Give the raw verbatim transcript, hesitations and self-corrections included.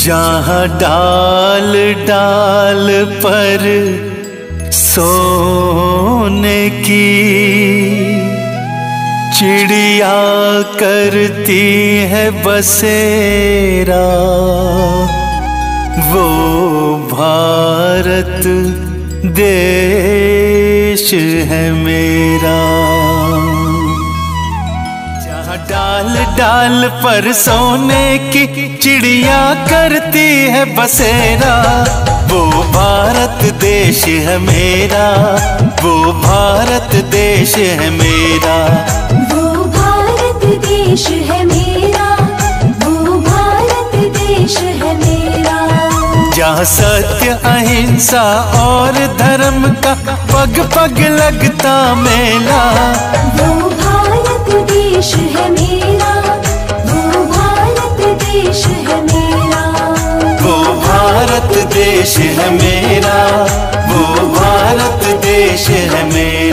जहाँ डाल डाल पर सोने की चिड़िया करती है बसेरा, वो भारत देश है मेरा। जहाँ डाल डाल पर सोने की चिड़िया करती है बसेरा, वो भारत देश है मेरा, वो भारत देश है मेरा, वो भारत देश है मेरा, वो भारत देश है मेरा। जहाँ सत्य अहिंसा और धर्म का पग पग लगता मेला, वो भारत देश है मेरा, वो भारत देश है मेरा, वो भारत देश है मेरा, वो भारत देश है मेरा।